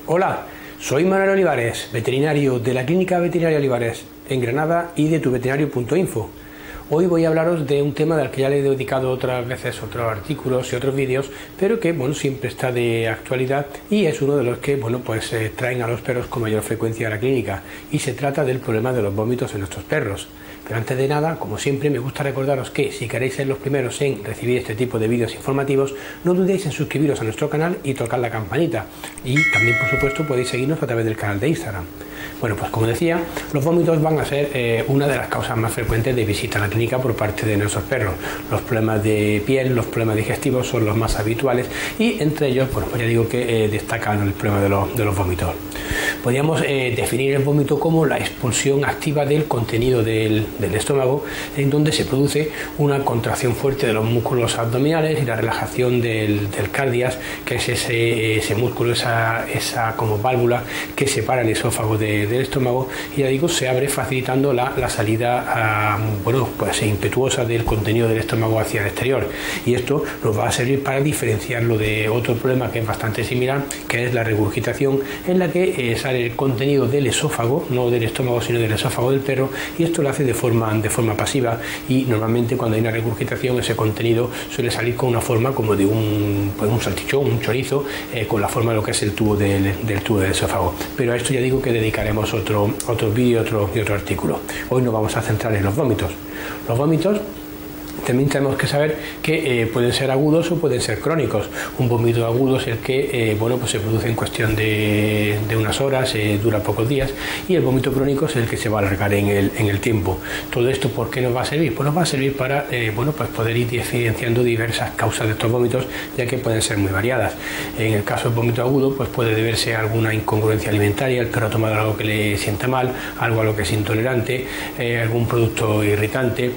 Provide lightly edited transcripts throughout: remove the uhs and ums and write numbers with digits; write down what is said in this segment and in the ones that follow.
Hola, soy Manuel Olivares, veterinario de la Clínica Veterinaria Olivares en Granada y de tuveterinario.info. Hoy voy a hablaros de un tema del que ya le he dedicado otras veces otros artículos y otros vídeos, pero que siempre está de actualidad y es uno de los que traen a los perros con mayor frecuencia a la clínica, y se trata del problema de los vómitos en nuestros perros. Pero antes de nada, como siempre, me gusta recordaros que si queréis ser los primeros en recibir este tipo de vídeos informativos, no dudéis en suscribiros a nuestro canal y tocar la campanita. Y también, por supuesto, podéis seguirnos a través del canal de Instagram. Bueno, pues como decía, los vómitos van a ser una de las causas más frecuentes de visita a la clínica por parte de nuestros perros. Los problemas de piel, los problemas digestivos son los más habituales y entre ellos, pues ya digo que destacan el problema de los vómitos. Podríamos definir el vómito como la expulsión activa del contenido del estómago, en donde se produce una contracción fuerte de los músculos abdominales y la relajación del cardias, que es ese músculo, esa como válvula que separa el esófago del estómago, y ya digo, se abre facilitando la salida impetuosa del contenido del estómago hacia el exterior, y esto nos va a servir para diferenciarlo de otro problema que es bastante similar, que es la regurgitación, en la que sale el contenido del esófago, no del estómago sino del esófago del perro, y esto lo hace de forma pasiva, y normalmente cuando hay una regurgitación ese contenido suele salir con una forma como de un salchichón, un chorizo, con la forma de lo que es el tubo del tubo del esófago. Pero a esto ya digo que dedicaremos otro vídeo y otro artículo. Hoy nos vamos a centrar en los vómitos. Los vómitos también tenemos que saber que pueden ser agudos o pueden ser crónicos. Un vómito agudo es el que se produce en cuestión de unas horas, dura pocos días, y el vómito crónico es el que se va a alargar en el tiempo. Todo esto, ¿por qué nos va a servir? Pues nos va a servir para poder ir diferenciando diversas causas de estos vómitos, ya que pueden ser muy variadas. En el caso del vómito agudo, pues puede deberse a alguna incongruencia alimentaria, el perro ha tomado algo que le sienta mal, algo a lo que es intolerante, algún producto irritante,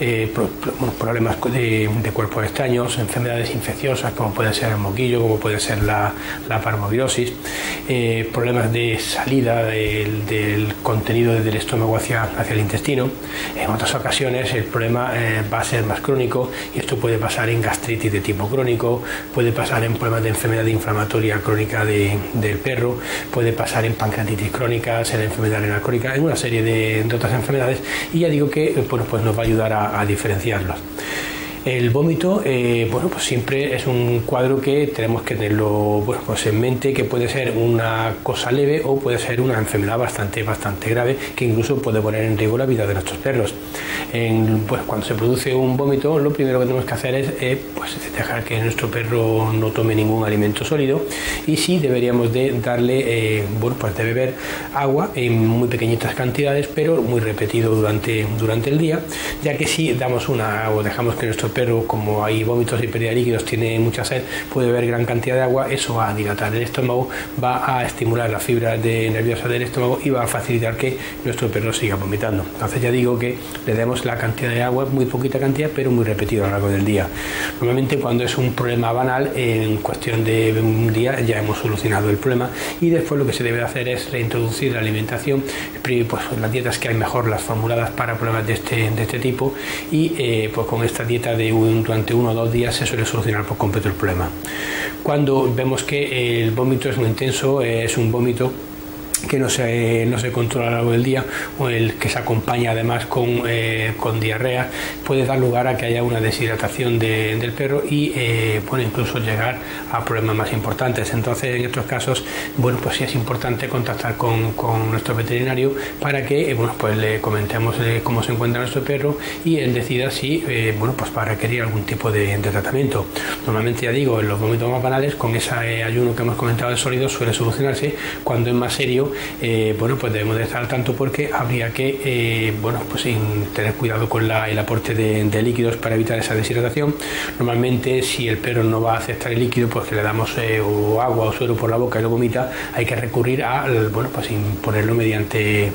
problemas de cuerpos extraños, enfermedades infecciosas como puede ser el moquillo, como puede ser la parvovirosis, problemas de salida del contenido del estómago hacia el intestino. En otras ocasiones el problema va a ser más crónico, y esto puede pasar en gastritis de tipo crónico, puede pasar en problemas de enfermedad inflamatoria crónica del perro, puede pasar en pancreatitis crónicas, en enfermedad renal crónica, en una serie de otras enfermedades, y ya digo que nos va a ayudar a diferenciarlos. El vómito, siempre es un cuadro que tenemos que tenerlo en mente, que puede ser una cosa leve o puede ser una enfermedad bastante grave, que incluso puede poner en riesgo la vida de nuestros perros. Cuando se produce un vómito, lo primero que tenemos que hacer es dejar que nuestro perro no tome ningún alimento sólido, y sí deberíamos de darle de beber agua en muy pequeñitas cantidades, pero muy repetido durante el día, ya que si damos o dejamos que nuestro perro, como hay vómitos y pérdida de líquidos, tiene mucha sed, puede beber gran cantidad de agua, eso va a dilatar el estómago, va a estimular las fibras nerviosas del estómago y va a facilitar que nuestro perro siga vomitando. Entonces ya digo que le demos la cantidad de agua, muy poquita cantidad, pero muy repetido a lo largo del día. Normalmente cuando es un problema banal, en cuestión de un día ya hemos solucionado el problema, y después lo que se debe hacer es reintroducir la alimentación, las dietas que hay mejor, las formuladas para problemas de este tipo, y con esta dieta durante 1 o 2 días se suele solucionar por completo el problema. Cuando vemos que el vómito es muy intenso, es un vómito que no se controla a lo largo del día, o el que se acompaña además con diarrea, puede dar lugar a que haya una deshidratación del perro y incluso llegar a problemas más importantes. Entonces, en estos casos, sí es importante contactar con nuestro veterinario para que le comentemos cómo se encuentra nuestro perro, y él decida si para requerir algún tipo de tratamiento. Normalmente, ya digo, en los vómitos más banales, con ese ayuno que hemos comentado de sólidos, suele solucionarse. Cuando es más serio, debemos de estar al tanto, porque habría que tener cuidado con el aporte de líquidos para evitar esa deshidratación. Normalmente, si el perro no va a aceptar el líquido, pues que le damos agua o suero por la boca y lo vomita, hay que recurrir a ponerlo mediante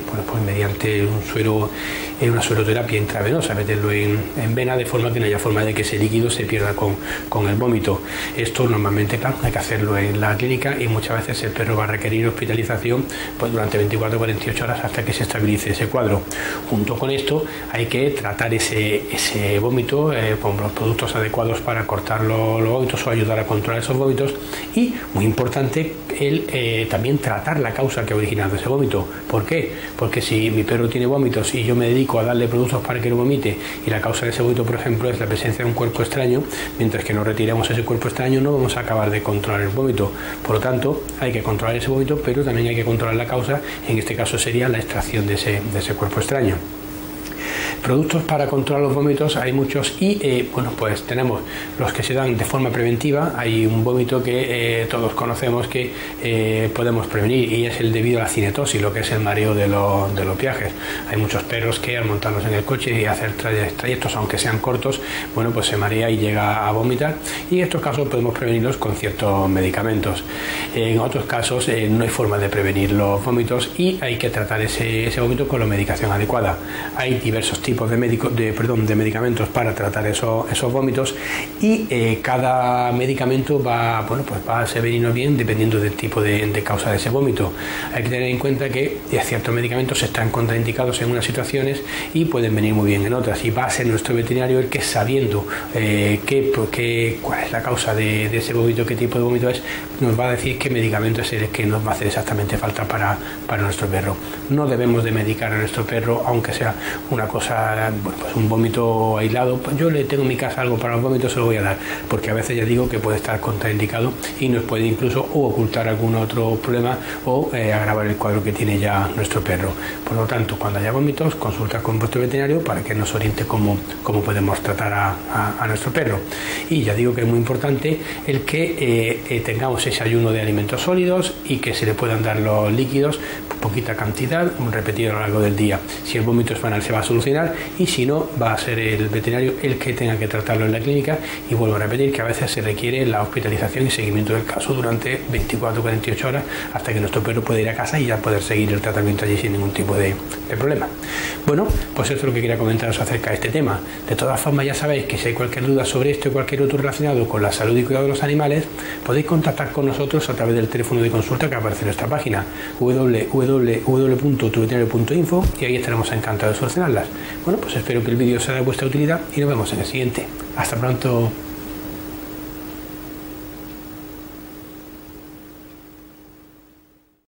una sueroterapia intravenosa, meterlo en vena, de forma que no haya forma de que ese líquido se pierda con el vómito. Esto normalmente, claro, hay que hacerlo en la clínica, y muchas veces el perro va a requerir hospitalización pues durante 24-48 horas hasta que se estabilice ese cuadro. Junto con esto hay que tratar ese vómito con los productos adecuados para cortar los vómitos o ayudar a controlar esos vómitos, y muy importante también tratar la causa que ha originado ese vómito. ¿Por qué? Porque si mi perro tiene vómitos y yo me dedico a darle productos para que lo vomite y la causa de ese vómito, por ejemplo, es la presencia de un cuerpo extraño, mientras que no retiremos ese cuerpo extraño no vamos a acabar de controlar el vómito. Por lo tanto, hay que controlar ese vómito, pero también hay que controlar la causa. En este caso sería la extracción de ese cuerpo extraño. Productos para controlar los vómitos hay muchos, y bueno, pues tenemos los que se dan de forma preventiva. Hay un vómito que todos conocemos que podemos prevenir, y es el debido a la cinetosis, lo que es el mareo de los viajes. Hay muchos perros que al montarlos en el coche y hacer trayectos, aunque sean cortos, bueno, pues se marea y llega a vomitar, y en estos casos podemos prevenirlos con ciertos medicamentos. En otros casos no hay forma de prevenir los vómitos y hay que tratar ese vómito con la medicación adecuada. Hay diversos tipos de medicamentos para tratar esos vómitos, y cada medicamento va a servirnos bien dependiendo del tipo de causa de ese vómito. Hay que tener en cuenta que ciertos medicamentos están contraindicados en unas situaciones y pueden venir muy bien en otras, y va a ser nuestro veterinario el que, sabiendo cuál es la causa de ese vómito, qué tipo de vómito es, nos va a decir qué medicamento es el que nos va a hacer exactamente falta para nuestro perro. No debemos de medicar a nuestro perro, aunque sea una cosa, pues un vómito aislado. Pues yo le tengo en mi casa algo para los vómitos, se lo voy a dar, porque a veces ya digo que puede estar contraindicado y nos puede incluso ocultar algún otro problema o agravar el cuadro que tiene ya nuestro perro. Por lo tanto, cuando haya vómitos, consulta con vuestro veterinario para que nos oriente cómo podemos tratar a nuestro perro. Y ya digo que es muy importante el que tengamos ese ayuno de alimentos sólidos y que se le puedan dar los líquidos, poquita cantidad, repetido a lo largo del día. Si el vómito es banal, se va a solucionar, y si no, va a ser el veterinario el que tenga que tratarlo en la clínica. Y vuelvo a repetir que a veces se requiere la hospitalización y seguimiento del caso durante 24-48 horas hasta que nuestro perro pueda ir a casa y ya poder seguir el tratamiento allí sin ningún tipo de problema. Bueno, pues eso es lo que quería comentaros acerca de este tema. De todas formas, ya sabéis que si hay cualquier duda sobre esto y cualquier otro relacionado con la salud y cuidado de los animales, podéis contactar con nosotros a través del teléfono de consulta que aparece en nuestra página www.tuveterinario.info, y ahí estaremos encantados de solucionarlas. Bueno, pues espero que el vídeo sea de vuestra utilidad y nos vemos en el siguiente. Hasta pronto.